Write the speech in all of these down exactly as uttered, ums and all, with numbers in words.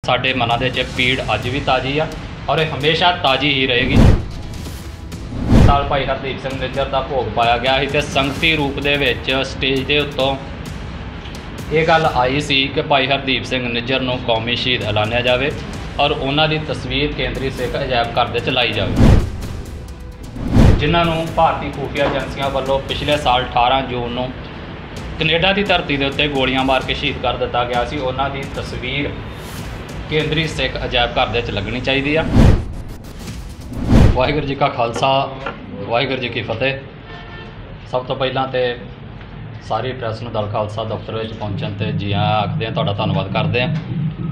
साडे मनां दे विच पीड़ अज भी ताज़ी आ और ये हमेशा ताज़ी ही रहेगी। साल भाई हरदीप सिंह निज्जर का भोग पाया गया है तो संगती रूप दे विच स्टेज के उत्तों ये गल आई सी कि भाई हरदीप सिंह निज्जर नूं कौमी शहीद ऐलानिया जाए और उन्हां दी तस्वीर केंद्रीय सिख अजायब घर दे च लाई जाए, जिन्होंने भारतीय खुफिया एजेंसियों वालों पिछले साल अठारह जून को कनेडा की धरती के उत्ते गोलियां मार के शहीद कर दिता गया सी। उन्हां दी तस्वीर केंद्रीय सिख अजायब घर दे च लगनी चाहिए आ। वाहिगुरू जी का खालसा वाहिगुरू जी की फतेह। सब तो पहला तो सारी प्रैस नूं दल खालसा दफ्तर में पहुँचण ते जी आया आखदे हैं, तुहाडा धन्नवाद करते हैं।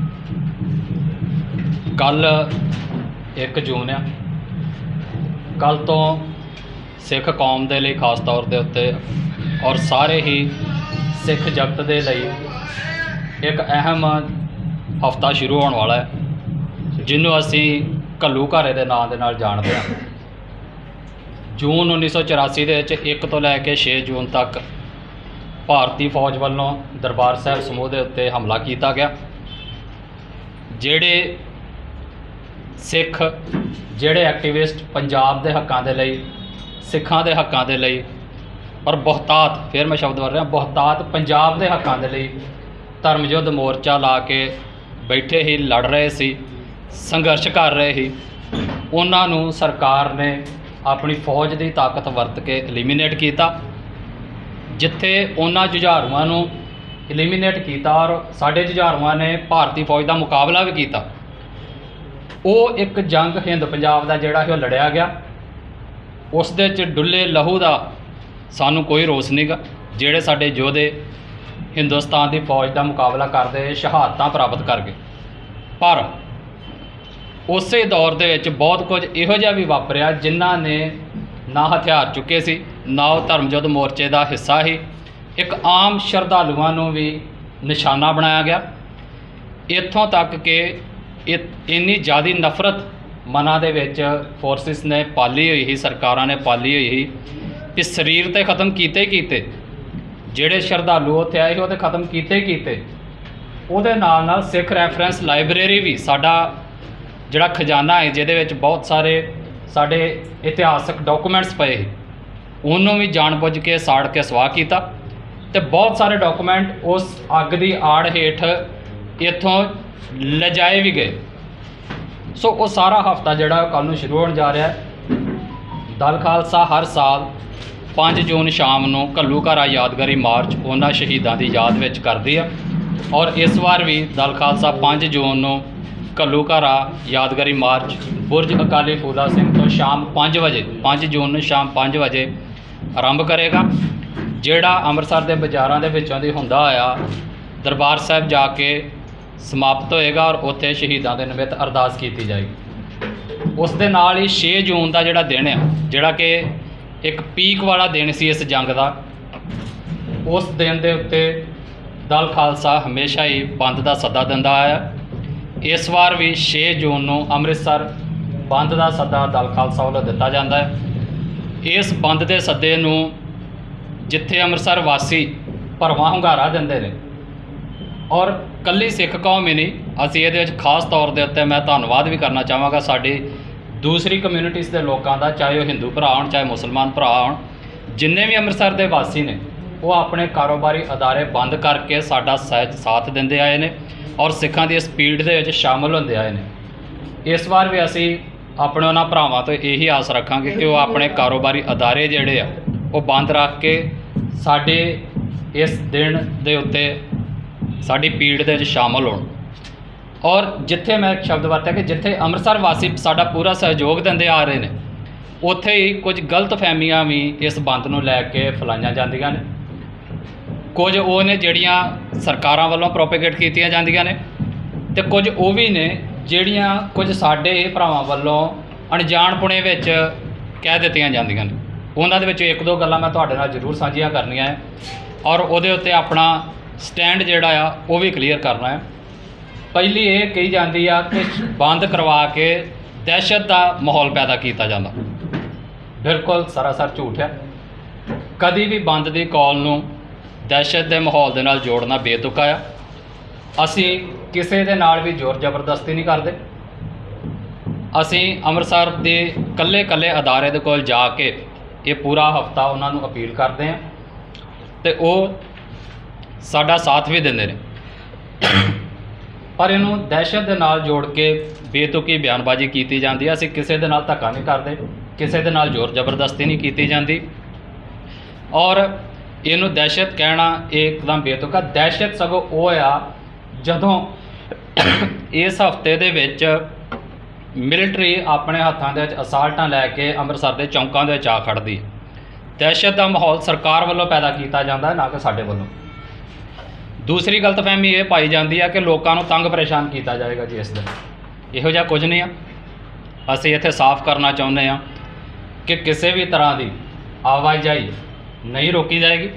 कल एक जून आ, कल तो सिख कौम के लिए खास तौर के उत्ते और सारे ही सिख जगत के लिए एक अहम हफ्ता शुरू होने वाला है, जिन्हों असी घल्लूघारे के नाम के नाल जानते हैं। जून उन्नीस सौ चौरासी के एक तो लैके छे जून तक भारतीय फौज वालों दरबार साहब समूह के उत्ते हमला किया गया। जेड़े सिख जेड़े एक्टिविस्ट पंजाब के हकों के लिए सिखां के हकों के लिए और बहुतात फिर मैं शब्द वर रहा बहुतात पंजाब के हकों के लिए धर्म युद्ध मोर्चा ला के बैठे ही लड़ रहे सी, संघर्ष कर रहे ही, उन्होंने सरकार ने अपनी फौज की ताकत वरत के एलिमीनेट किया। जिथे उन्होंने जुझारुआं नूं एलिमीनेट किया और साडे जुझारुआं ने भारतीय फौज का मुकाबला भी किया। वो एक जंग हिंद पंजाब का जिहड़ा है लड़िया गया, उस दे च डुले लहू का सानू कोई रोस नहीं गा। जिहड़े साडे योधे हिंदुस्तान की फौज का मुकाबला करते शहादतां प्राप्त कर गए, पर उस दौर दे विच बहुत कुछ इहो जिहा भी वापरिया जिन्हां ने ना हथियार चुके सी, ना वो धर्म युद्ध मोर्चे का हिस्सा ही। एक आम श्रद्धालुआं नूं भी निशाना बनाया गया, इत्थों तक कि इन्नी ज़्यादा नफरत मनां दे विच फोर्सिस ने पाली हुई ही, सरकारां ने पाली हुई ही कि शरीर तो खत्म कीते ही कीते, जिहड़े श्रद्धालु उत्थे आए वो तो खत्म कीते ही कीते। उहदे नाल नाल सिख रैफरेंस लाइब्रेरी भी साडा जिहड़ा खजाना है, जिहदे विच बहुत सारे साडे इतिहासक डॉकूमेंट्स पे ही, उन्होंने भी जानबुझ के साड़ के स्वाह किया ते बहुत सारे डॉकूमेंट उस अग की आड़ हेठ इत्थों ले भी गए। सो वो सारा हफ्ता जिहड़ा कल नूं शुरू होने जा रहा है। दल खालसा हर साल पाँच जून शाम नूं घल्लूघारा यादगारी मार्च उन्हां शहीदां की याद विच करदी है और इस बार भी दल खालसा पाँच जून नूं घल्लूघारा यादगारी मार्च बुरज अकाली फूला सिंह तो शाम पाँच बजे पाँच जून नूं शाम पाँच बजे आरंभ करेगा, जिहड़ा अमृतसर के बाज़ारां दे विचों दी हुंदा होया दरबार साहब जाके समाप्त होएगा और उत्थे शहीदां दे निमित्त अरदास की जाएगी। उस दे नाल ही छे जून का जिहड़ा दिन है, जिहड़ा कि एक पीक वाला दिन सी इस जंग का, उस दिन दे उत्ते दल खालसा हमेशा ही बंद का सद्दा दिंदा आया। इस बार भी छे जून नूं अमृतसर बंद का सद्दा दल खालसा वालों दिता जाता है। इस बंद के सद्दे नूं जिथे अमृतसर वासी भरवां hungaरा दिंदे ने और कल्ली सिख कौम ही नहीं, असीं इहदे विच खास तौर के उत्ते मैं धन्नवाद भी करना चाहांगा साडी दूसरी कम्यूनिटीज़ के लोगों का, चाहे वह हिंदू भरा होण चाहे मुसलमान भरा होण, जिन्ने भी अमृतसर के वासी ने वो अपने कारोबारी अदारे बंद करके साडा साथ देंदे आए ने और सिखां दी स्पीड दे विच शामिल होंदे आए ने। इस बार भी असीं अपने उन्हां भरावां तो यही आस रखांगे कि वो अपने कारोबारी अदारे जिहड़े आ वो बंद रख के साडे इस दिन दे उत्ते साडी पीड़ दे विच शामिल होण। और जिथे मैं शब्द वरत्या कि जिथे अमृतसर वासी साडा पूरा सहयोग देंदे आ रहे हैं, उत्थे ही कुछ गलत फहमियां भी इस बंद नूं लैके फैलाईआं जांदियां ने। कुछ वो ने जिहड़ियां सरकारां वालों प्रोपेगेट कीतियां जांदियां ने ते कुछ वो भी ने जिहड़ियां कुछ साडे भरावां वालों अणजाणपुणे विच कह दित्तियां जांदियां ने। उन्हां दे विच एक दो गल्लां मैं तुहाडे नाल जरूर साझीआं करनियां है और उहदे उत्ते अपना स्टैंड जिहड़ा आ वो भी क्लीयर करना है। पहली ये कही जाती है कि बंद करवा के दहशत का माहौल पैदा किया जाता, बिल्कुल सरासर झूठ है। कभी भी बंद की कॉल नूं दहशत के माहौल के नाल जोड़ना बेतुका है। असी ਕਿਸੇ ਦੇ ਨਾਲ ਵੀ ਜ਼ੋਰ ਜ਼ਬਰਦਸਤੀ ਨਹੀਂ ਕਰਦੇ। ਅਸੀਂ ਅੰਮ੍ਰਿਤਸਰ ਦੇ ਕੱਲੇ ਕੱਲੇ ਅਦਾਰੇ ਦੇ ਕੋਲ ਜਾ ਕੇ ਇਹ ਪੂਰਾ ਹਫ਼ਤਾ ਉਹਨਾਂ ਨੂੰ ਅਪੀਲ ਕਰਦੇ ਹਾਂ ਤੇ ਉਹ ਸਾਡਾ ਸਾਥ ਵੀ ਦਿੰਦੇ ਨੇ। ਪਰ ਇਹਨੂੰ ਦਹਿਸ਼ਤ ਦੇ ਨਾਲ ਜੋੜ ਕੇ ਬੇਤੁਕੀ ਬਿਆਨਬਾਜ਼ੀ ਕੀਤੀ ਜਾਂਦੀ ਹੈ। ਅਸੀਂ ਕਿਸੇ ਦੇ ਨਾਲ ਧੱਕਾ ਨਹੀਂ ਕਰਦੇ, ਕਿਸੇ ਦੇ ਨਾਲ ਜ਼ੋਰ ਜ਼ਬਰਦਸਤੀ ਨਹੀਂ ਕੀਤੀ ਜਾਂਦੀ। ਔਰ ਇਹਨੂੰ ਦਹਿਸ਼ਤ ਕਹਿਣਾ ਇਹ ਇੱਕਦਮ ਬੇਤੁਕਾ। ਦਹਿਸ਼ਤ ਸਗੋਂ ਉਹ ਆ ਜਦੋਂ ਇਸ ਹਫ਼ਤੇ ਦੇ ਵਿੱਚ ਮਿਲਟਰੀ ਆਪਣੇ ਹੱਥਾਂ ਦੇ ਵਿੱਚ ਅਸਾਲਟਾਂ ਲੈ ਕੇ ਅੰਮ੍ਰਿਤਸਰ ਦੇ ਚੌਂਕਾਂ ਦੇ ਵਿੱਚ ਆ ਖੜ੍ਹਦੀ। ਦਹਿਸ਼ਤ ਦਾ ਮਾਹੌਲ ਸਰਕਾਰ ਵੱਲੋਂ ਪੈਦਾ ਕੀਤਾ ਜਾਂਦਾ, ਨਾ ਕਿ ਸਾਡੇ ਵੱਲੋਂ। ਦੂਸਰੀ ਗਲਤਫਹਿਮੀ ਇਹ ਪਾਈ ਜਾਂਦੀ ਹੈ ਕਿ ਲੋਕਾਂ ਨੂੰ ਤੰਗ ਪਰੇਸ਼ਾਨ ਕੀਤਾ ਜਾਏਗਾ ਜੀ ਇਸ ਦਿਨ। ਇਹੋ ਜਿਹਾ ਕੁਝ ਨਹੀਂ ਆ। ਅਸੀਂ ਇੱਥੇ ਸਾਫ਼ ਕਰਨਾ ਚਾਹੁੰਦੇ ਹਾਂ ਕਿ ਕਿਸੇ ਵੀ ਤਰ੍ਹਾਂ ਦੀ ਆਵਾਜਾਈ ਨਹੀਂ ਰੋਕੀ ਜਾਏਗੀ।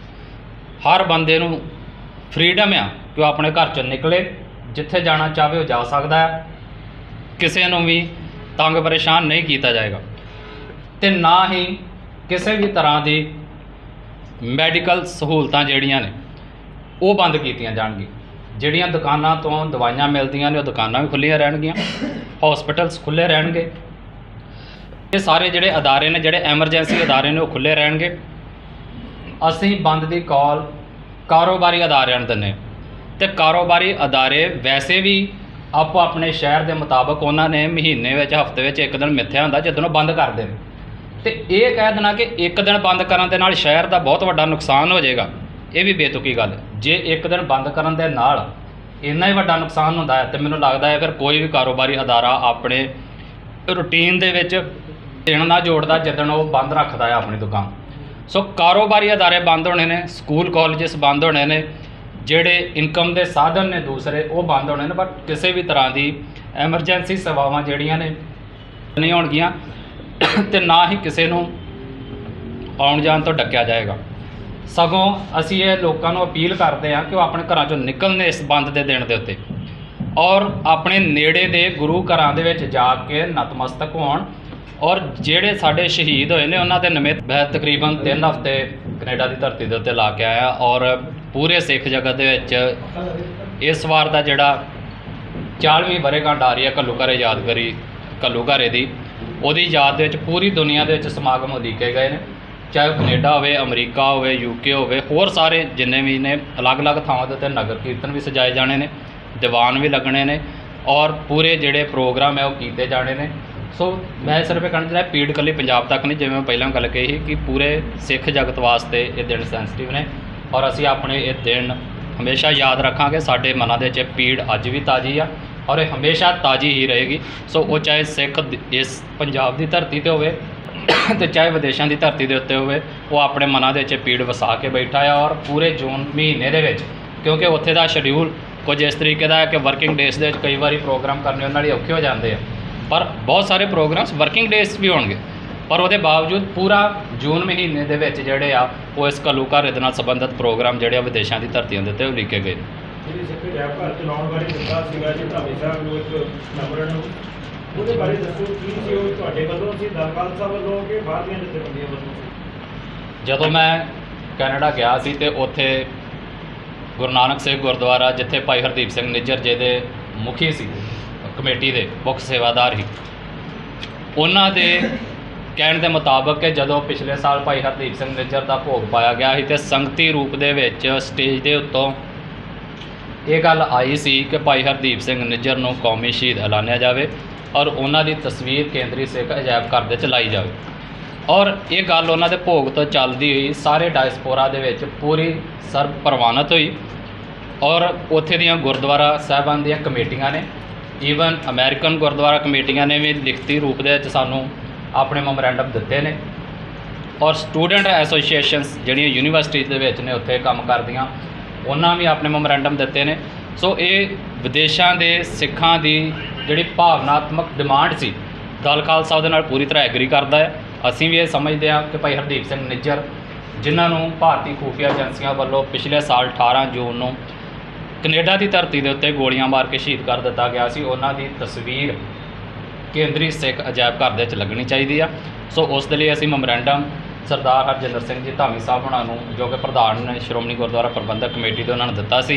ਹਰ ਬੰਦੇ ਨੂੰ ਫਰੀडम ਆ ਕਿ ਉਹ ਆਪਣੇ ਘਰ ਚੋਂ ਨਿਕਲੇ, ਜਿੱਥੇ ਜਾਣਾ ਚਾਹਵੇ ਉਹ ਜਾ ਸਕਦਾ ਹੈ। ਕਿਸੇ ਨੂੰ ਵੀ ਤੰਗ ਪਰੇਸ਼ਾਨ ਨਹੀਂ ਕੀਤਾ ਜਾਏਗਾ ਤੇ ਨਾ ਹੀ ਕਿਸੇ ਵੀ ਤਰ੍ਹਾਂ ਦੀ ਮੈਡੀਕਲ ਸਹੂਲਤਾਂ ਜਿਹੜੀਆਂ ਨੇ ਉਹ ਬੰਦ ਕੀਤੀਆਂ ਜਾਣਗੀਆਂ। ਜਿਹੜੀਆਂ ਦੁਕਾਨਾਂ ਤੋਂ ਦਵਾਈਆਂ ਮਿਲਦੀਆਂ ਨੇ ਉਹ ਦੁਕਾਨਾਂ ਵੀ ਖੁੱਲ੍ਹੀਆਂ ਰਹਿਣਗੀਆਂ, ਹੌਸਪੀਟਲਸ ਖੁੱਲ੍ਹੇ ਰਹਿਣਗੇ। ਇਹ ਸਾਰੇ ਜਿਹੜੇ ਅਦਾਰੇ ਨੇ, ਜਿਹੜੇ ਐਮਰਜੈਂਸੀ ਅਦਾਰੇ ਨੇ, ਉਹ ਖੁੱਲ੍ਹੇ ਰਹਿਣਗੇ। ਅਸੀਂ ਬੰਦ ਦੀ ਕਾਲ ਕਾਰੋਬਾਰੀ ਅਦਾਰਿਆਂ ਨੂੰ ਦਿੰਦੇ ਅਤੇ ਕਾਰੋਬਾਰੀ ਅਦਾਰੇ ਵੈਸੇ ਵੀ ਆਪੋ ਆਪਣੇ ਸ਼ਹਿਰ ਦੇ ਮੁਤਾਬਕ ਉਹਨਾਂ ਨੇ ਮਹੀਨੇ ਵਿੱਚ, ਹਫ਼ਤੇ ਵਿੱਚ ਇੱਕ ਦਿਨ ਮਿੱਥਿਆ ਹੁੰਦਾ ਜਦੋਂ ਉਹ ਬੰਦ ਕਰਦੇ ਨੇ। ਅਤੇ ਇਹ ਕਹਿ ਦੇਣਾ ਕਿ ਇੱਕ ਦਿਨ ਬੰਦ ਕਰਨ ਦੇ ਨਾਲ ਸ਼ਹਿਰ ਦਾ ਬਹੁਤ ਵੱਡਾ ਨੁਕਸਾਨ ਹੋ ਜਾਏਗਾ, ਇਹ ਵੀ ਬੇਤੁਕੀ ਗੱਲ ਹੈ। ਜੇ ਇੱਕ ਦਿਨ ਬੰਦ ਕਰਨ ਦੇ ਨਾਲ ਇੰਨਾ ਹੀ ਵੱਡਾ ਨੁਕਸਾਨ ਹੁੰਦਾ ਹੈ ਤਾਂ ਮੈਨੂੰ ਲੱਗਦਾ ਹੈ ਫਿਰ ਕੋਈ ਵੀ ਕਾਰੋਬਾਰੀ ਅਦਾਰਾ ਆਪਣੇ ਰੂਟੀਨ ਦੇ ਵਿੱਚ ਦਿਨ ਨਾ ਜੋੜਦਾ ਜਿੱਦਣ ਉਹ ਬੰਦ ਰੱਖਦਾ ਹੈ ਆਪਣੀ ਦੁਕਾਨ। ਸੋ ਕਾਰੋਬਾਰੀ ਅਦਾਰੇ ਬੰਦ ਹੋਣੇ ਨੇ, ਸਕੂਲ ਕਾਲਜਸ ਬੰਦ ਹੋਣੇ ਨੇ, ਜਿਹੜੇ ਇਨਕਮ ਦੇ ਸਾਧਨ ਨੇ ਦੂਸਰੇ ਉਹ ਬੰਦ ਹੋਣੇ ਨੇ। ਬਟ ਕਿਸੇ ਵੀ ਤਰ੍ਹਾਂ ਦੀ ਐਮਰਜੈਂਸੀ ਸੇਵਾਵਾਂ ਜਿਹੜੀਆਂ ਨੇ ਨਹੀਂ ਹੋਣਗੀਆਂ ਅਤੇ ਨਾ ਹੀ ਕਿਸੇ ਨੂੰ ਆਉਣ ਜਾਣ ਤੋਂ ਡੱਕਿਆ ਜਾਏਗਾ। ਸਗੋਂ ਅਸੀਂ ਇਹ ਲੋਕਾਂ ਨੂੰ ਅਪੀਲ ਕਰਦੇ ਹਾਂ ਕਿ ਉਹ ਆਪਣੇ ਘਰਾਂ 'ਚੋਂ ਨਿਕਲਣ ਇਸ ਬੰਦ ਦੇ ਦਿਨ ਦੇ ਉੱਤੇ ਔਰ ਆਪਣੇ ਨੇੜੇ ਦੇ ਗੁਰੂ ਘਰਾਂ ਦੇ ਵਿੱਚ ਜਾ ਕੇ ਨਤਮਸਤਕ ਹੋਣ। ਔਰ ਜਿਹੜੇ ਸਾਡੇ ਸ਼ਹੀਦ ਹੋਏ ਨੇ ਉਹਨਾਂ ਦੇ ਨਿਮਿਤ ਮੈਂ ਤਕਰੀਬਨ ਤਿੰਨ ਹਫ਼ਤੇ ਕੈਨੇਡਾ ਦੀ ਧਰਤੀ ਦੇ ਉੱਤੇ ਲਾ ਕੇ ਆਇਆ ਔਰ ਪੂਰੇ ਸਿੱਖ ਜਗਤ ਦੇ ਵਿੱਚ ਇਸ ਵਾਰ ਦਾ ਜਿਹੜਾ ਚਾਲਵੀਂ ਵਰ੍ਹੇਗੰਢ ਆ ਰਹੀ ਹੈ ਘੱਲੂਘਾਰੇ ਯਾਦਗਾਰੀ ਘੱਲੂਘਾਰੇ ਦੀ, ਉਹਦੀ ਯਾਦ ਦੇ ਵਿੱਚ ਪੂਰੀ ਦੁਨੀਆ ਦੇ ਵਿੱਚ ਸਮਾਗਮ ਉਲੀਕੇ ਗਏ ਨੇ। ਚਾਹੇ ਕੈਨੇਡਾ ਹੋਵੇ, ਅਮਰੀਕਾ ਹੋਵੇ, ਯੂਕੇ ਹੋਵੇ, ਹੋਰ ਸਾਰੇ ਜਿੰਨੇ ਵੀ ਨੇ ਅਲੱਗ-ਅਲੱਗ ਥਾਵਾਂ ਦੇ ਉੱਤੇ ਨਗਰ ਕੀਰਤਨ ਵੀ ਸਜਾਏ ਜਾਣੇ ਨੇ, ਦੀਵਾਨ ਵੀ ਲੱਗਣੇ ਨੇ ਔਰ ਪੂਰੇ ਜਿਹੜੇ ਪ੍ਰੋਗਰਾਮ ਹੈ ਉਹ ਕੀਤੇ ਜਾਣੇ ਨੇ। ਸੋ ਮੈਂ ਸਿਰਫ ਇਹ ਕਹਿਣਾ ਚਾਹੁੰਦਾ ਪੀੜ ਇਕੱਲੀ ਪੰਜਾਬ ਤੱਕ ਨਹੀਂ, ਜਿਵੇਂ ਮੈਂ ਪਹਿਲਾਂ ਗੱਲ ਕਹੀ ਸੀ ਕਿ ਪੂਰੇ ਸਿੱਖ ਜਗਤ ਵਾਸਤੇ ਇਹ ਦਿਨ ਸੈਂਸਿਟਿਵ ਨੇ ਔਰ ਅਸੀਂ ਆਪਣੇ ਇਹ ਦਿਨ ਹਮੇਸ਼ਾ ਯਾਦ ਰੱਖਾਂਗੇ। ਸਾਡੇ ਮਨਾਂ ਦੇ 'ਚ ਪੀੜ ਅੱਜ ਵੀ ਤਾਜ਼ੀ ਆ ਔਰ ਇਹ ਹਮੇਸ਼ਾ ਤਾਜ਼ੀ ਹੀ ਰਹੇਗੀ। ਸੋ ਉਹ ਚਾਹੇ ਸਿੱਖ ਇਸ ਪੰਜਾਬ ਦੀ ਧਰਤੀ 'ਤੇ ਹੋਵੇ ਅਤੇ ਚਾਹੇ ਵਿਦੇਸ਼ਾਂ ਦੀ ਧਰਤੀ ਦੇ ਉੱਤੇ ਹੋਵੇ, ਉਹ ਆਪਣੇ ਮਨਾਂ ਦੇ 'ਚ ਪੀੜ ਵਸਾ ਕੇ ਬੈਠਾ ਆ। ਔਰ ਪੂਰੇ ਜੂਨ ਮਹੀਨੇ ਦੇ ਵਿੱਚ, ਕਿਉਂਕਿ ਉੱਥੇ ਦਾ ਸ਼ਡਿਊਲ ਕੁਝ ਇਸ ਤਰੀਕੇ ਦਾ ਹੈ ਕਿ ਵਰਕਿੰਗ ਡੇਜ਼ ਦੇ ਵਿੱਚ ਕਈ ਵਾਰੀ ਪ੍ਰੋਗਰਾਮ ਕਰਨੇ ਉਹਨਾਂ ਲਈ ਔਖੇ ਹੋ ਜਾਂਦੇ ਆ, ਪਰ ਬਹੁਤ ਸਾਰੇ ਪ੍ਰੋਗਰਾਮਸ ਵਰਕਿੰਗ ਡੇਜ਼ ਵੀ ਹੋਣਗੇ। ਪਰ ਉਹਦੇ ਬਾਵਜੂਦ ਪੂਰਾ ਜੂਨ ਮਹੀਨੇ ਦੇ ਵਿੱਚ ਜਿਹੜੇ ਆ ਉਹ ਇਸ ਘੱਲੂਘਾਰੇ ਦੇ ਨਾਲ ਸੰਬੰਧਿਤ ਪ੍ਰੋਗਰਾਮ ਜਿਹੜੇ ਆ ਵਿਦੇਸ਼ਾਂ ਦੀ ਧਰਤੀਆਂ ਦੇ ਉੱਤੇ ਉਲੀਕੇ ਗਏ। ਉਹਦੇ ਬਾਰੇ ਦੱਸੋ ਕੀ ਸੀ ਉਹ ਤੁਹਾਡੇ ਵੱਲੋਂ ਸੀ, ਦਲ ਖਾਲਸਾ ਵੱਲੋਂ ਕਿ ਬਾਹਰ ਦੀਆਂ ਜਥੇਬੰਦੀਆਂ ਵੱਲੋਂ? ਜਦੋਂ ਮੈਂ ਕੈਨੇਡਾ ਗਿਆ ਸੀ ਤੇ ਉੱਥੇ ਗੁਰੂ ਨਾਨਕ ਸਾਹਿਬ ਗੁਰਦੁਆਰਾ, ਜਿੱਥੇ ਭਾਈ ਹਰਦੀਪ ਸਿੰਘ ਨਿੱਜਰ ਜੀ ਦੇ ਮੁਖੀ ਸੀ ਕਮੇਟੀ ਦੇ, ਮੁੱਖ ਸੇਵਾਦਾਰ ਹੀ, ਉਹਨਾਂ ਦੇ ਕਹਿਣ ਦੇ ਮੁਤਾਬਕ ਕਿ ਜਦੋਂ ਪਿਛਲੇ ਸਾਲ ਭਾਈ ਹਰਦੀਪ ਸਿੰਘ ਨਿੱਜਰ ਦਾ ਭੋਗ ਪਾਇਆ ਗਿਆ ਸੀ ਅਤੇ ਸੰਗਤੀ ਰੂਪ ਦੇ ਵਿੱਚ ਸਟੇਜ ਦੇ ਉੱਤੋਂ ਇਹ ਗੱਲ ਆਈ ਸੀ ਕਿ ਭਾਈ ਹਰਦੀਪ ਸਿੰਘ ਨਿੱਜਰ ਨੂੰ ਕੌਮੀ ਸ਼ਹੀਦ ਐਲਾਨਿਆ ਜਾਵੇ ਔਰ ਉਹਨਾਂ ਦੀ ਤਸਵੀਰ ਕੇਂਦਰੀ ਸਿੱਖ ਅਜਾਇਬ ਘਰ ਦੇ 'ਚ ਲਾਈ ਜਾਵੇ। ਔਰ ਇਹ ਗੱਲ ਉਹਨਾਂ ਦੇ ਭੋਗ ਤੋਂ ਚੱਲਦੀ ਹੋਈ ਸਾਰੇ ਡਾਇਸਪੋਰਾ ਦੇ ਵਿੱਚ ਪੂਰੀ ਸਰਬ ਪ੍ਰਵਾਨਿਤ ਹੋਈ ਔਰ ਉੱਥੇ ਦੀਆਂ ਗੁਰਦੁਆਰਾ ਸਾਹਿਬਾਨ ਦੀਆਂ ਕਮੇਟੀਆਂ ਨੇ, ਈਵਨ ਅਮਰੀਕਨ ਗੁਰਦੁਆਰਾ ਕਮੇਟੀਆਂ ਨੇ ਵੀ ਲਿਖਤੀ ਰੂਪ ਦੇ ਵਿੱਚ ਸਾਨੂੰ ਆਪਣੇ ਮੈਮੋਰੈਂਡਮ ਦਿੱਤੇ ਨੇ ਔਰ ਸਟੂਡੈਂਟ ਐਸੋਸੀਏਸ਼ਨਸ ਜਿਹੜੀਆਂ ਯੂਨੀਵਰਸਿਟੀ ਦੇ ਵਿੱਚ ਨੇ ਉੱਥੇ ਕੰਮ ਕਰਦੀਆਂ, ਉਹਨਾਂ ਵੀ ਆਪਣੇ ਮੈਮੋਰੈਂਡਮ ਦਿੱਤੇ ਨੇ। ਸੋ ਇਹ ਵਿਦੇਸ਼ਾਂ ਦੇ ਸਿੱਖਾਂ ਦੀ ਜਿਹੜੀ ਭਾਵਨਾਤਮਕ ਡਿਮਾਂਡ ਸੀ, ਦਲ ਖਾਲਸਾ ਉਹਦੇ ਨਾਲ ਪੂਰੀ ਤਰ੍ਹਾਂ ਐਗਰੀ ਕਰਦਾ ਹੈ। ਅਸੀਂ ਵੀ ਇਹ ਸਮਝਦੇ ਹਾਂ ਕਿ ਭਾਈ ਹਰਦੀਪ ਸਿੰਘ ਨਿੱਜਰ, ਜਿਨ੍ਹਾਂ ਨੂੰ ਭਾਰਤੀ ਖੂਫੀਆ ਏਜੰਸੀਆਂ ਵੱਲੋਂ ਪਿਛਲੇ ਸਾਲ ਅਠਾਰਾਂ ਜੂਨ ਨੂੰ ਕੈਨੇਡਾ ਦੀ ਧਰਤੀ ਦੇ ਉੱਤੇ ਗੋਲੀਆਂ ਮਾਰ ਕੇ ਸ਼ਹੀਦ ਕਰ ਦਿੱਤਾ ਗਿਆ ਸੀ, ਉਹਨਾਂ ਦੀ ਤਸਵੀਰ ਕੇਂਦਰੀ ਸਿੱਖ ਅਜਾਇਬ ਘਰ ਦੇ ਵਿੱਚ ਲੱਗਣੀ ਚਾਹੀਦੀ ਆ। ਸੋ ਉਸ ਦੇ ਲਈ ਅਸੀਂ ਮੈਮੋਰੈਂਡਮ ਸਰਦਾਰ ਹਰਜਿੰਦਰ ਸਿੰਘ ਜੀ ਧਾਮੀ ਸਾਹਿਬ ਉਹਨਾਂ ਨੂੰ, ਜੋ ਕਿ ਪ੍ਰਧਾਨ ਨੇ ਸ਼੍ਰੋਮਣੀ ਗੁਰਦੁਆਰਾ ਪ੍ਰਬੰਧਕ ਕਮੇਟੀ ਦੇ, ਉਹਨਾਂ ਨੂੰ ਦਿੱਤਾ ਸੀ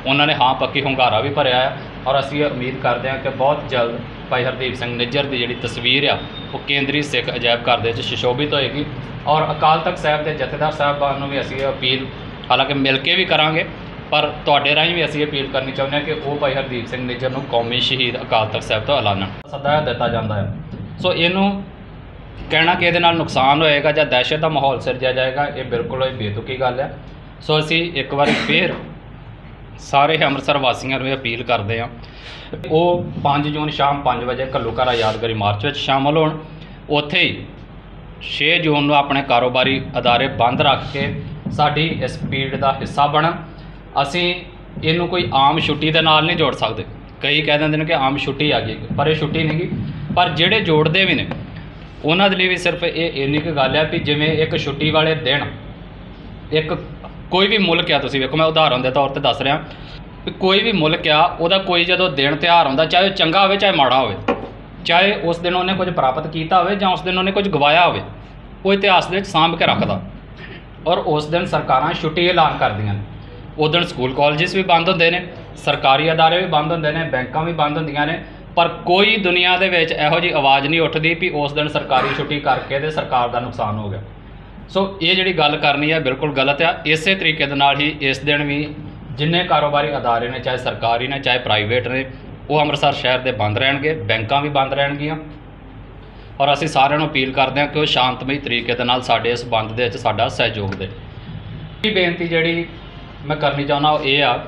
ਉਹਨਾਂ ਨੇ ਹਾਂ ਪੱਕੀ ਹੁੰਗਾਰਾ ਵੀ ਭਰਿਆ ਆ ਔਰ ਅਸੀਂ ਉਮੀਦ ਕਰਦੇ ਹਾਂ ਕਿ ਬਹੁਤ ਜਲਦ ਭਾਈ ਹਰਦੀਪ ਸਿੰਘ ਨਿੱਜਰ ਦੀ ਜਿਹੜੀ ਤਸਵੀਰ ਆ ਉਹ ਕੇਂਦਰੀ ਸਿੱਖ ਅਜਾਇਬ ਘਰ ਦੇ ਵਿੱਚ ਸੁਸ਼ੋਭਿਤ ਹੋਏਗੀ। ਔਰ ਅਕਾਲ ਤਖਤ ਸਾਹਿਬ ਦੇ ਜਥੇਦਾਰ ਸਾਹਿਬਾਨ ਨੂੰ ਵੀ ਅਸੀਂ ਅਪੀਲ ਹਾਲਾਂਕਿ ਮਿਲ ਕੇ ਵੀ ਕਰਾਂਗੇ, ਪਰ ਤੁਹਾਡੇ ਰਾਹੀਂ ਵੀ ਅਸੀਂ ਅਪੀਲ ਕਰਨੀ ਚਾਹੁੰਦੇ ਹਾਂ ਕਿ ਉਹ ਭਾਈ ਹਰਦੀਪ ਸਿੰਘ ਨਿੱਜਰ ਨੂੰ ਕੌਮੀ ਸ਼ਹੀਦ ਅਕਾਲ ਤਖਤ ਸਾਹਿਬ ਤੋਂ ਐਲਾਨਣ। ਸੱਦਾ ਦਿੱਤਾ ਜਾਂਦਾ ਹੈ। ਸੋ ਇਹਨੂੰ ਕਹਿਣਾ ਕਿ ਇਹਦੇ ਨਾਲ ਨੁਕਸਾਨ ਹੋਏਗਾ ਜਾਂ ਦਹਿਸ਼ਤ ਦਾ ਮਾਹੌਲ ਸਿਰਜਿਆ ਜਾਏਗਾ, ਇਹ ਬਿਲਕੁਲ ਹੀ ਬੇਤੁਕੀ ਗੱਲ ਹੈ। ਸੋ ਅਸੀਂ ਇੱਕ ਵਾਰ ਫਿਰ ਸਾਰੇ ਅੰਮ੍ਰਿਤਸਰ ਵਾਸੀਆਂ ਨੂੰ ਅਪੀਲ ਕਰਦੇ ਹਾਂ ਉਹ ਪੰਜ ਜੂਨ ਸ਼ਾਮ ਪੰਜ ਵਜੇ ਘੱਲੂਘਾਰਾ ਯਾਦਗਾਰੀ ਮਾਰਚ ਵਿੱਚ ਸ਼ਾਮਲ ਹੋਣ। ਉੱਥੇ ਹੀ ਛੇ ਜੂਨ ਨੂੰ ਆਪਣੇ ਕਾਰੋਬਾਰੀ ਅਦਾਰੇ ਬੰਦ ਰੱਖ ਕੇ ਸਾਡੀ ਇਸ ਪੀੜ ਦਾ ਹਿੱਸਾ ਬਣਨ। ਅਸੀਂ ਇਹਨੂੰ ਕੋਈ ਆਮ ਛੁੱਟੀ ਦੇ ਨਾਲ ਨਹੀਂ ਜੋੜ ਸਕਦੇ। ਕਈ ਕਹਿ ਦਿੰਦੇ ਨੇ ਕਿ ਆਮ ਛੁੱਟੀ ਆ ਗਈ, ਪਰ ਇਹ ਛੁੱਟੀ ਨਹੀਂ ਗੀ। ਪਰ ਜਿਹੜੇ ਜੋੜਦੇ ਵੀ ਨੇ ਉਹਨਾਂ ਦੇ ਲਈ ਵੀ ਸਿਰਫ ਇਹ ਇੰਨੀ ਕੁ ਗੱਲ ਹੈ ਵੀ ਜਿਵੇਂ ਇੱਕ ਛੁੱਟੀ ਵਾਲੇ ਦਿਨ ਇੱਕ ਕੋਈ ਵੀ ਮੁਲਕ ਆ, ਤੁਸੀਂ ਵੇਖੋ ਮੈਂ ਉਦਾਹਰਨ ਦੇ ਤੌਰ ਤੇ ਦੱਸ ਰਿਹਾ ਵੀ ਕੋਈ ਵੀ ਮੁਲਕ ਆ ਉਹਦਾ ਕੋਈ ਜਦੋਂ ਦਿਨ ਤਿਉਹਾਰ ਆਉਂਦਾ, ਚਾਹੇ ਉਹ ਚੰਗਾ ਹੋਵੇ ਚਾਹੇ ਮਾੜਾ ਹੋਵੇ, ਚਾਹੇ ਉਸ ਦਿਨ ਉਹਨੇ ਕੁਝ ਪ੍ਰਾਪਤ ਕੀਤਾ ਹੋਵੇ ਜਾਂ ਉਸ ਦਿਨ ਉਹਨੇ ਕੁਝ ਗਵਾਇਆ ਹੋਵੇ, ਉਹ ਇਤਿਹਾਸ ਦੇ ਵਿੱਚ ਸਾਂਭ ਕੇ ਰੱਖਦਾ। ਔਰ ਉਸ ਦਿਨ ਸਰਕਾਰਾਂ ਛੁੱਟੀ ਐਲਾਨ ਕਰਦੀਆਂ ਨੇ। ਉਸ ਦਿਨ ਸਕੂਲ ਕਾਲਜਿਸ ਵੀ ਬੰਦ ਹੁੰਦੇ ਨੇ, ਸਰਕਾਰੀ ਅਦਾਰੇ ਵੀ ਬੰਦ ਹੁੰਦੇ ਨੇ, ਬੈਂਕਾਂ ਵੀ ਬੰਦ ਹੁੰਦੀਆਂ ਨੇ, ਪਰ ਕੋਈ ਦੁਨੀਆ ਦੇ ਵਿੱਚ ਇਹੋ ਜਿਹੀ ਆਵਾਜ਼ ਨਹੀਂ ਉੱਠਦੀ ਵੀ ਉਸ ਦਿਨ ਸਰਕਾਰੀ ਛੁੱਟੀ ਕਰਕੇ ਤੇ ਸਰਕਾਰ ਦਾ ਨੁਕਸਾਨ ਹੋ ਗਿਆ। ਸੋ ਇਹ ਜਿਹੜੀ ਗੱਲ ਕਰਨੀ ਹੈ ਬਿਲਕੁਲ ਗਲਤ ਆ। ਇਸੇ ਤਰੀਕੇ ਦੇ ਨਾਲ ਹੀ ਇਸ ਦਿਨ ਵੀ ਜਿੰਨੇ ਕਾਰੋਬਾਰੀ ਅਦਾਰੇ ਨੇ, ਚਾਹੇ ਸਰਕਾਰੀ ਨੇ ਚਾਹੇ ਪ੍ਰਾਈਵੇਟ ਨੇ, ਉਹ ਅੰਮ੍ਰਿਤਸਰ ਸ਼ਹਿਰ ਦੇ ਬੰਦ ਰਹਿਣਗੇ, ਬੈਂਕਾਂ ਵੀ ਬੰਦ ਰਹਿਣਗੀਆਂ। ਔਰ ਅਸੀਂ ਸਾਰਿਆਂ ਨੂੰ ਅਪੀਲ ਕਰਦੇ ਹਾਂ ਕਿ ਉਹ ਸ਼ਾਂਤਮਈ ਤਰੀਕੇ ਦੇ ਨਾਲ ਸਾਡੇ ਇਸ ਬੰਦ ਦੇ ਵਿੱਚ ਸਾਡਾ ਸਹਿਯੋਗ ਦੇ। ਇਹ ਬੇਨਤੀ ਜਿਹੜੀ ਮੈਂ ਕਰਨੀ ਚਾਹੁੰਦਾ ਉਹ ਇਹ ਆ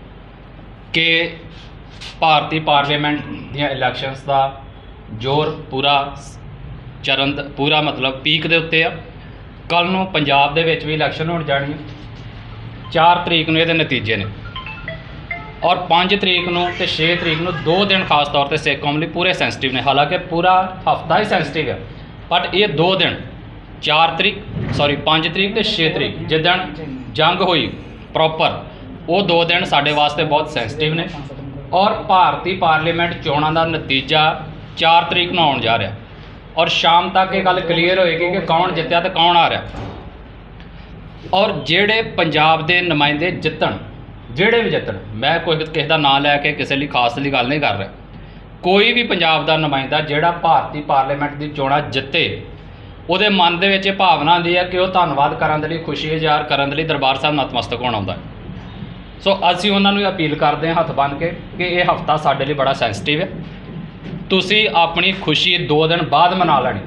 ਕਿ ਭਾਰਤੀ ਪਾਰਲੀਮੈਂਟ ਦੀਆਂ ਇਲੈਕਸ਼ਨਸ ਦਾ ਜ਼ੋਰ ਪੂਰਾ ਚਰਨ ਪੂਰਾ ਮਤਲਬ ਪੀਕ ਦੇ ਉੱਤੇ ਆ। ਕੱਲ੍ਹ ਨੂੰ ਪੰਜਾਬ ਦੇ ਵਿੱਚ ਵੀ ਇਲੈਕਸ਼ਨ ਹੋਣ ਜਾਣੀ ਹੈ। ਚਾਰ ਤਰੀਕ ਨੂੰ ਇਹਦੇ ਨਤੀਜੇ ਨੇ ਔਰ ਪੰਜ ਤਰੀਕ ਨੂੰ ਅਤੇ ਛੇ ਤਰੀਕ ਨੂੰ ਦੋ ਦਿਨ ਖਾਸ ਤੌਰ 'ਤੇ ਸਿੱਖ ਕੌਮ ਲਈ ਪੂਰੇ ਸੈਂਸਿਟਿਵ ਨੇ। ਹਾਲਾਂਕਿ ਪੂਰਾ ਹਫ਼ਤਾ ਹੀ ਸੈਂਸਿਟਿਵ ਹੈ, ਬਟ ਇਹ ਦੋ ਦਿਨ ਚਾਰ ਤਰੀਕ ਸੌਰੀ ਪੰਜ ਤਰੀਕ ਅਤੇ ਛੇ ਤਰੀਕ ਜਿੱਦਣ ਜੰਗ ਹੋਈ ਪ੍ਰੋਪਰ, ਉਹ ਦੋ ਦਿਨ ਸਾਡੇ ਵਾਸਤੇ ਬਹੁਤ ਸੈਂਸਿਟਿਵ ਨੇ। ਔਰ ਭਾਰਤੀ ਪਾਰਲੀਮੈਂਟ ਚੋਣਾਂ ਦਾ ਨਤੀਜਾ ਚਾਰ ਤਰੀਕ ਨੂੰ ਆਉਣ ਜਾ ਰਿਹਾ ਔਰ ਸ਼ਾਮ ਤੱਕ ਇਹ ਗੱਲ ਕਲੀਅਰ ਹੋਏਗੀ ਕਿ ਕੌਣ ਜਿੱਤਿਆ ਅਤੇ ਕੌਣ ਆ ਰਿਹਾ। ਔਰ ਜਿਹੜੇ ਪੰਜਾਬ ਦੇ ਨੁਮਾਇੰਦੇ ਜਿੱਤਣ, ਜਿਹੜੇ ਵੀ ਜਿੱਤਣ, ਮੈਂ ਕੋਈ ਕਿਸੇ ਦਾ ਨਾਂ ਲੈ ਕੇ ਕਿਸੇ ਲਈ ਖਾਸ ਲਈ ਗੱਲ ਨਹੀਂ ਕਰ ਰਿਹਾ, ਕੋਈ ਵੀ ਪੰਜਾਬ ਦਾ ਨੁਮਾਇੰਦਾ ਜਿਹੜਾ ਭਾਰਤੀ ਪਾਰਲੀਮੈਂਟ ਦੀ ਚੋਣਾਂ ਜਿੱਤੇ, ਉਹਦੇ ਮਨ ਦੇ ਵਿੱਚ ਇਹ ਭਾਵਨਾ ਆਉਂਦੀ ਹੈ ਕਿ ਉਹ ਧੰਨਵਾਦ ਕਰਨ ਦੇ ਲਈ, ਖੁਸ਼ੀ ਇਜ਼ਹਾਰ ਕਰਨ ਦੇ ਲਈ ਦਰਬਾਰ ਸਾਹਿਬ ਨਤਮਸਤਕ ਹੋਣ ਆਉਂਦਾ। ਸੋ ਅਸੀਂ ਉਹਨਾਂ ਨੂੰ ਅਪੀਲ ਕਰਦੇ ਹਾਂ ਹੱਥ ਬੰਨ੍ਹ ਕੇ ਕਿ ਇਹ ਹਫ਼ਤਾ ਸਾਡੇ ਲਈ ਬੜਾ ਸੈਂਸਿਟਿਵ ਹੈ। ਤੁਸੀਂ ਆਪਣੀ ਖੁਸ਼ੀ ਦੋ ਦਿਨ ਬਾਅਦ ਮਨਾ ਲੈਣੀ।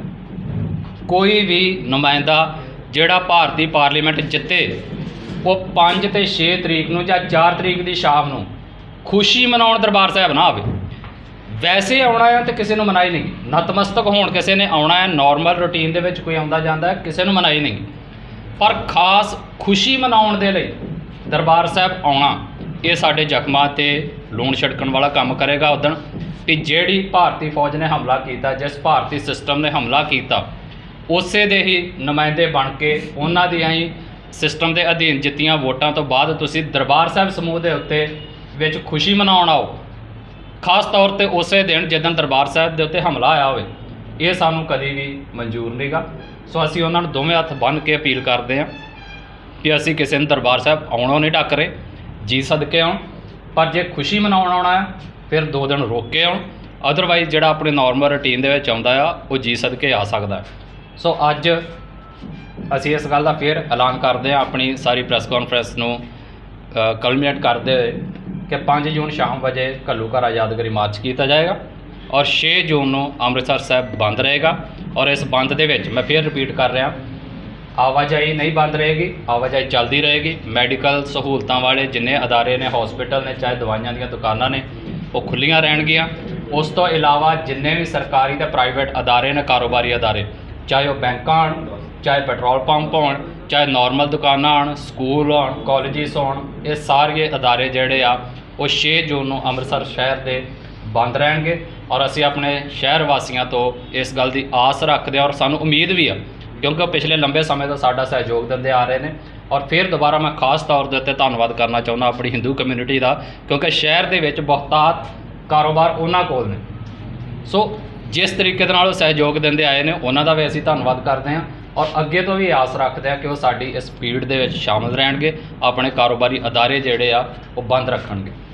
ਕੋਈ ਵੀ ਨੁਮਾਇੰਦਾ ਜਿਹੜਾ ਭਾਰਤੀ ਪਾਰਲੀਮੈਂਟ ਜਿੱਤੇ ਉਹ ਪੰਜ ਅਤੇ ਛੇ ਤਰੀਕ ਨੂੰ ਜਾਂ ਚਾਰ ਤਰੀਕ ਦੀ ਸ਼ਾਮ ਨੂੰ ਖੁਸ਼ੀ ਮਨਾਉਣ ਦਰਬਾਰ ਸਾਹਿਬ ਨਾ ਆਵੇ। ਵੈਸੇ ਆਉਣਾ ਹੈ ਤਾਂ ਕਿਸੇ ਨੂੰ ਮਨਾਈ ਨਹੀਂ, ਨਤਮਸਤਕ ਹੋਣ ਕਿਸੇ ਨੇ ਆਉਣਾ ਹੈ, ਨੋਰਮਲ ਰੂਟੀਨ ਦੇ ਵਿੱਚ ਕੋਈ ਆਉਂਦਾ ਜਾਂਦਾ ਹੈ, ਕਿਸੇ ਨੂੰ ਮਨਾਈ ਨਹੀਂ, ਪਰ ਖਾਸ ਖੁਸ਼ੀ ਮਨਾਉਣ ਦੇ ਲਈ ਦਰਬਾਰ ਸਾਹਿਬ ਆਉਣਾ ਇਹ ਸਾਡੇ ਜ਼ਖਮਾਂ 'ਤੇ ਲੂਣ ਛਿੜਕਣ ਵਾਲਾ ਕੰਮ ਕਰੇਗਾ। ਉਦਣ ਵੀ ਜਿਹੜੀ ਭਾਰਤੀ ਫੌਜ ਨੇ ਹਮਲਾ ਕੀਤਾ, ਜਿਸ ਭਾਰਤੀ ਸਿਸਟਮ ਨੇ ਹਮਲਾ ਕੀਤਾ, ਉਸੇ ਦੇ ਹੀ ਨੁਮਾਇੰਦੇ ਬਣ ਕੇ ਉਹਨਾਂ ਦੀਆਂ ਹੀ ਸਿਸਟਮ ਦੇ ਅਧੀਨ ਜਿੱਤੀਆਂ ਵੋਟਾਂ ਤੋਂ ਬਾਅਦ ਤੁਸੀਂ ਦਰਬਾਰ ਸਾਹਿਬ ਸਮੂਹ ਦੇ ਉੱਤੇ ਵਿੱਚ ਖੁਸ਼ੀ ਮਨਾਉਣ ਆਓ, ਖਾਸ ਤੌਰ 'ਤੇ ਉਸੇ ਦਿਨ ਜਿੱਦਣ ਦਰਬਾਰ ਸਾਹਿਬ ਦੇ ਉੱਤੇ ਹਮਲਾ ਆਇਆ ਹੋਵੇ। ਇਹ ਸਾਨੂੰ ਕਦੀ ਵੀ ਮਨਜ਼ੂਰ ਨਹੀਂਗਾ। ਸੋ ਅਸੀਂ ਉਹਨਾਂ ਨੂੰ ਦੋਵੇਂ ਹੱਥ ਬੰਨ੍ਹ ਕੇ ਅਪੀਲ ਕਰਦੇ ਹਾਂ ਕਿ ਅਸੀਂ ਕਿਸੇ ਨੂੰ ਦਰਬਾਰ ਸਾਹਿਬ ਆਉਣੋਂ ਨਹੀਂ ਡੱਕ ਰਹੇ, ਜੀ ਸਦਕੇ ਆਉਣ, ਪਰ ਜੇ ਖੁਸ਼ੀ ਮਨਾਉਣ ਆਉਣਾ ਹੈ ਫਿਰ ਦੋ ਦਿਨ ਰੋਕ ਕੇ ਆਉਣ। ਅਦਰਵਾਈਜ਼ ਜਿਹੜਾ ਆਪਣੇ ਨੋਰਮਲ ਰੂਟੀਨ ਦੇ ਵਿੱਚ ਆਉਂਦਾ ਆ ਉਹ ਜੀ ਸਦਕੇ ਆ ਸਕਦਾ ਹੈ। ਸੋ ਅੱਜ ਅਸੀਂ ਇਸ ਗੱਲ ਦਾ ਫਿਰ ਐਲਾਨ ਕਰਦੇ ਹਾਂ ਆਪਣੀ ਸਾਰੀ ਪ੍ਰੈਸ ਕਾਨਫਰੰਸ ਨੂੰ ਕਲਮੀਨੇਟ ਕਰਦੇ ਹੋਏ ਕਿ ਪੰਜ ਜੂਨ ਸ਼ਾਮ ਵਜੇ ਘੱਲੂਘਾਰਾ ਯਾਦਗਾਰੀ ਮਾਰਚ ਕੀਤਾ ਜਾਏਗਾ ਔਰ ਛੇ ਜੂਨ ਨੂੰ ਅੰਮ੍ਰਿਤਸਰ ਸਾਹਿਬ ਬੰਦ ਰਹੇਗਾ। ਔਰ ਇਸ ਬੰਦ ਦੇ ਵਿੱਚ ਮੈਂ ਫਿਰ ਰਿਪੀਟ ਕਰ ਰਿਹਾ, ਆਵਾਜਾਈ ਨਹੀਂ ਬੰਦ ਰਹੇਗੀ, ਆਵਾਜਾਈ ਚੱਲਦੀ ਰਹੇਗੀ। ਮੈਡੀਕਲ ਸਹੂਲਤਾਂ ਵਾਲੇ ਜਿੰਨੇ ਅਦਾਰੇ ਨੇ, ਹਸਪੀਟਲ ਨੇ, ਚਾਹੇ ਦਵਾਈਆਂ ਦੀਆਂ ਦੁਕਾਨਾਂ ਨੇ, ਉਹ ਖੁੱਲ੍ਹੀਆਂ ਰਹਿਣਗੀਆਂ। ਉਸ ਤੋਂ ਇਲਾਵਾ ਜਿੰਨੇ ਵੀ ਸਰਕਾਰੀ ਅਤੇ ਪ੍ਰਾਈਵੇਟ ਅਦਾਰੇ ਨੇ, ਕਾਰੋਬਾਰੀ ਅਦਾਰੇ, ਚਾਹੇ ਉਹ ਬੈਂਕਾਂ ਹੋਣ, ਚਾਹੇ ਪੈਟਰੋਲ ਪੰਪ ਹੋਣ, ਚਾਹੇ ਨੋਰਮਲ ਦੁਕਾਨਾਂ ਹੋਣ, ਸਕੂਲ ਹੋਣ, ਕਾਲਜਿਸ ਹੋਣ, ਇਹ ਸਾਰੇ ਅਦਾਰੇ ਜਿਹੜੇ ਆ ਉਹ ਛੇ ਜੂਨ ਨੂੰ ਅੰਮ੍ਰਿਤਸਰ ਸ਼ਹਿਰ ਦੇ ਬੰਦ ਰਹਿਣਗੇ। ਔਰ ਅਸੀਂ ਆਪਣੇ ਸ਼ਹਿਰ ਵਾਸੀਆਂ ਤੋਂ ਇਸ ਗੱਲ ਦੀ ਆਸ ਰੱਖਦੇ ਹਾਂ ਔਰ ਸਾਨੂੰ ਉਮੀਦ ਵੀ ਆ, ਕਿਉਂਕਿ ਉਹ ਪਿਛਲੇ ਲੰਬੇ ਸਮੇਂ ਤੋਂ ਸਾਡਾ ਸਹਿਯੋਗ ਦਿੰਦੇ ਆ ਰਹੇ ਨੇ। ਔਰ ਫਿਰ ਦੁਬਾਰਾ ਮੈਂ ਖਾਸ ਤੌਰ ਦੇ ਉੱਤੇ ਧੰਨਵਾਦ ਕਰਨਾ ਚਾਹੁੰਦਾ ਆਪਣੀ ਹਿੰਦੂ ਕਮਿਊਨਿਟੀ ਦਾ, ਕਿਉਂਕਿ ਸ਼ਹਿਰ ਦੇ ਵਿੱਚ ਬਹੁਤਾਤ ਕਾਰੋਬਾਰ ਉਹਨਾਂ ਕੋਲ ਨੇ। ਸੋ ਜਿਸ ਤਰੀਕੇ ਦੇ ਨਾਲ ਉਹ ਸਹਿਯੋਗ ਦਿੰਦੇ ਆਏ ਨੇ ਉਹਨਾਂ ਦਾ ਵੀ ਅਸੀਂ ਧੰਨਵਾਦ ਕਰਦੇ ਹਾਂ। ਔਰ ਅੱਗੇ ਤੋਂ ਵੀ ਆਸ ਰੱਖਦੇ ਆ ਕਿ ਉਹ ਸਾਡੀ ਇਸ ਭੀੜ ਦੇ ਵਿੱਚ ਸ਼ਾਮਲ ਰਹਿਣਗੇ, ਆਪਣੇ ਕਾਰੋਬਾਰੀ ਅਦਾਰੇ ਜਿਹੜੇ ਆ ਉਹ ਬੰਦ ਰੱਖਣਗੇ।